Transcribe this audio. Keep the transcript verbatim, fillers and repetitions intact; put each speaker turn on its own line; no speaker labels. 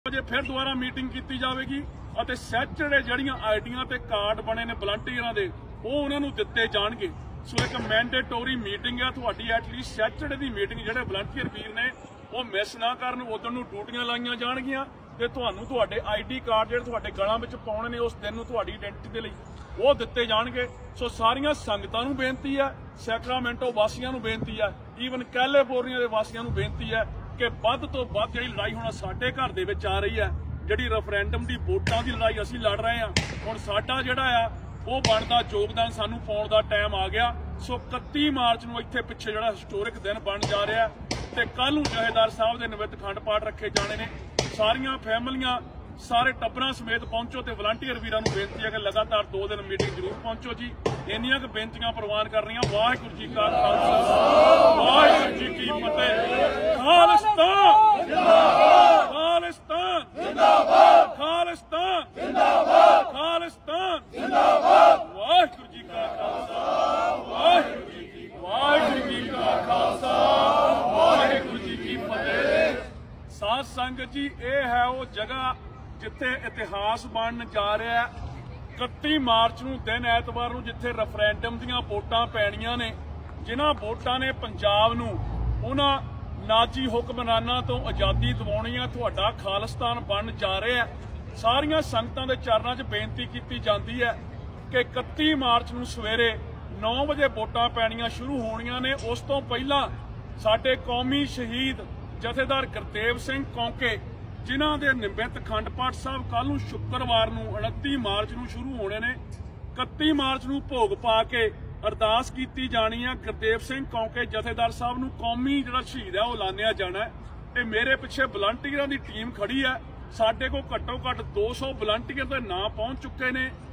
ਵਜੇ ਫਿਰ ਦੁਬਾਰਾ ਮੀਟਿੰਗ ਕੀਤੀ ਜਾਵੇਗੀ ਅਤੇ ਸੈਚਰਡੇ ਜਿਹੜੀਆਂ ਆਈਡੀਆਂ ਤੇ ਕਾਰਡ ਬਣੇ ਨੇ ਵਲੰਟੀਅਰਾਂ ਦੇ ਉਹ ਉਹਨਾਂ ਨੂੰ ਦਿੱਤੇ ਜਾਣਗੇ। ਸੋ ਇੱਕ ਮੈਂਡੇਟੋਰੀ ਮੀਟਿੰਗ ਹੈ ਤੁਹਾਡੀ, ਐਟਲੀਸਟ ਸੈਚਰਡੇ ਦੀ ਮੀਟਿੰਗ ਜਿਹੜੇ ਵਲੰਟੀਅਰ ਵੀਰ ਨੇ ਉਹ ਮਿਸ ਨਾ ਕਰਨ। ਉਦੋਂ ਨੂੰ ਡਿਊਟੀਆਂ ਲਾਈਆਂ ਜਾਣਗੀਆਂ ਤੇ ਤੁਹਾਨੂੰ ਤੁਹਾਡੇ ਆਈਡੀ ਕਾਰਡ ਜਿਹੜੇ ਤੁਹਾਡੇ ਗਲਾਂ ਵਿੱਚ ਪਾਉਣੇ ਨੇ ਉਸ ਦਿਨ ਨੂੰ ਤੁਹਾਡੀ ਆਇਡੈਂਟੀਟੀ ਦੇ ਲਈ ਉਹ ਦਿੱਤੇ ਜਾਣਗੇ। ਸੋ ਸਾਰੀਆਂ ਸੰਗਤਾਂ ਨੂੰ ਬੇਨਤੀ ਹੈ, ਸੈਕਰਾਮੈਂਟੋ ਵਾਸੀਆਂ ਨੂੰ ਬੇਨਤੀ ਹੈ, ਈਵਨ ਕੈਲੀਫੋਰਨੀਆ ਦੇ ਵਾਸੀਆਂ ਨੂੰ ਬੇਨਤੀ ਹੈ ਕਿ ਵੱਧ ਤੋਂ ਵੱਧ ਜਿਹੜੀ ਲੜਾਈ ਹੁਣ ਸਾਡੇ ਘਰ ਦੇ ਵਿੱਚ ਆ ਰਹੀ ਹੈ, ਜਿਹੜੀ ਰੈਫਰੈਂਡਮ ਦੀ ਵੋਟਾਂ ਦੀ ਲੜਾਈ ਅਸੀਂ ਲੜ ਰਹੇ ਹਾਂ, ਹੁਣ ਸਾਡਾ ਜਿਹੜਾ ਆ ਉਹ ਬਣਦਾ ਯੋਗਦਾਨ ਸਾਨੂੰ ਪਾਉਣ ਦਾ ਟਾਈਮ ਆ ਗਿਆ। ਸੋ ਇਕੱਤੀ ਮਾਰਚ ਨੂੰ ਇੱਥੇ ਪਿੱਛੇ ਜਿਹੜਾ ਹਿਸਟੋਰਿਕ ਦਿਨ ਬਣ ਜਾ ਰਿਹਾ ਤੇ ਕੱਲ ਨੂੰ ਜਥੇਦਾਰ ਸਾਹਿਬ ਦੇ ਨਿਮਿਤ ਅਖੰਡ ਪਾਠ ਰੱਖੇ ਜਾਣੇ ਨੇ। ਸਾਰੀਆਂ ਫੈਮਲੀਆਂ ਸਾਰੇ ਟੱਬਰਾਂ ਸਮੇਤ ਪਹੁੰਚੋ ਤੇ ਵਲੰਟੀਅਰ ਵੀਰਾਂ ਨੂੰ ਬੇਨਤੀ ਹੈ ਕਿ ਲਗਾਤਾਰ ਦੋ ਦਿਨ ਮੀਟਿੰਗ ਜ਼ਰੂਰ ਪਹੁੰਚੋ ਜੀ। ਇੰਨੀਆਂ ਕੁ ਬੇਨਤੀਆਂ ਪ੍ਰਵਾਨ ਕਰ ਰਹੀਆਂ। ਵਾਹਿਗੁਰੂ ਜੀ ਕਾ ਖਾਲਸਾ, ਵਾਹਿਗੁਰੂ ਜੀ ਕੀ ਫਤਿਹ। ਖਾਲਿਸਤਾਨ ਜਿੰਦਾਬਾਦ, ਖਾਲਿਸਤਾਨ ਜਿੰਦਾਬਾਦ, ਖਾਲਿਸਤਾਨ ਜਿੰਦਾਬਾਦ, ਖਾਲਿਸਤਾਨ ਜਿੰਦਾਬਾਦ। ਵਾਹਿਗੁਰੂ ਜੀ ਕਾ ਖਾਲਸਾ, ਵਾਹਿਗੁਰੂ ਜੀ ਕੀ ਵਾਹਿਗੁਰੂ ਜੀ ਕਾ ਖਾਲਸਾ, ਵਾਹਿਗੁਰੂ ਜੀ ਕੀ ਫਤਿਹ। ਸਾਧ ਸੰਗਤ ਜੀ, ਇਹ ਹੈ ਉਹ ਜਗ੍ਹਾ ਜਿੱਥੇ ਇਤਿਹਾਸ ਬਣਨ ਜਾ ਰਿਹਾ ਹੈ। ਇਕੱਤੀ ਮਾਰਚ ਨੂੰ ਦਿਨ ਐਤਵਾਰ ਨੂੰ ਜਿੱਥੇ ਰੈਫਰੈਂਡਮ ਦੀਆਂ ਵੋਟਾਂ ਪੈਣੀਆਂ ਨੇ, ਜਿਨ੍ਹਾਂ ਵੋਟਾਂ ਨੇ ਪੰਜਾਬ ਨੂੰ ਉਹਨਾਂ ਨਾਜ਼ੀ ਹੁਕਮਰਾਨਾਂ ਤੋਂ ਆਜ਼ਾਦੀ ਦਿਵਾਉਣੀ ਆ, ਤੁਹਾਡਾ ਖਾਲਿਸਤਾਨ ਬਣਨ ਜਾ ਰਿਹਾ ਹੈ। ਸਾਰੀਆਂ ਸੰਗਤਾਂ ਦੇ ਚਰਨਾਂ 'ਚ ਬੇਨਤੀ ਕੀਤੀ ਜਾਂਦੀ ਹੈ ਕਿ ਇਕੱਤੀ ਮਾਰਚ ਨੂੰ ਸਵੇਰੇ ਨੌ ਵਜੇ ਵੋਟਾਂ ਪੈਣੀਆਂ ਸ਼ੁਰੂ ਹੋਣੀਆਂ ਨੇ। ਉਸ ਤੋਂ ਪਹਿਲਾਂ ਸਾਡੇ ਕੌਮੀ ਸ਼ਹੀਦ ਜਥੇਦਾਰ ਗੁਰਦੇਵ ਸਿੰਘ ਕੌਂਕੇ ਜਿਨ੍ਹਾਂ ਦੇ ਨਿਮਿਤ ਅਖੰਡ ਪਾਠ ਸਾਹਿਬ ਕੱਲ੍ਹ ਨੂੰ ਸ਼ੁੱਕਰਵਾਰ ਨੂੰ ਉਨੱਤੀ ਮਾਰਚ ਨੂੰ ਸ਼ੁਰੂ ਹੋਣੇ ਨੇ। ਇਕੱਤੀ ਮਾਰਚ ਨੂੰ ਭੋਗ ਪਾ ਕੇ ਅਰਦਾਸ ਕੀਤੀ ਜਾਣੀ ਹੈ। ਗੁਰਦੇਵ ਸਿੰਘ ਕੌਂਕੇ ਜਥੇਦਾਰ ਸਾਹਿਬ ਨੂੰ ਕੌਮੀ ਜਿਹੜਾ ਸ਼ਹੀਦ ਹੈ ਉਹ ਐਲਾਨਿਆ ਜਾਣਾ ਹੈ। ਤੇ ਮੇਰੇ ਪਿੱਛੇ ਵਲੰਟੀਅਰਾਂ ਦੀ ਟੀਮ ਖੜੀ ਹੈ। ਸਾਡੇ ਕੋਲ ਘੱਟੋ ਘੱਟ ਦੋ ਸੌ ਵਲੰਟੀਅਰ ਦੇ ਨਾਂ ਪਹੁੰਚ ਚੁੱਕੇ ਨੇ।